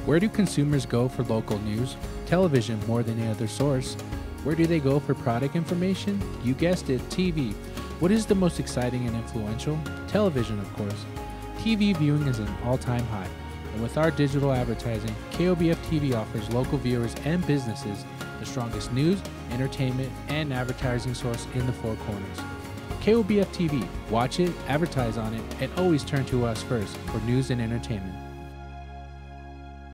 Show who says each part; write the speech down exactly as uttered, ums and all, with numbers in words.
Speaker 1: Where do consumers go for local news? Television more than any other source. Where do they go for product information? You guessed it, T V. What is the most exciting and influential? Television, of course. T V viewing is at an all-time high, and with our digital advertising, K O B F T V offers local viewers and businesses the strongest news, entertainment, and advertising source in the Four Corners. K O B F T V. Watch it, advertise on it, and always turn to us first for news and entertainment.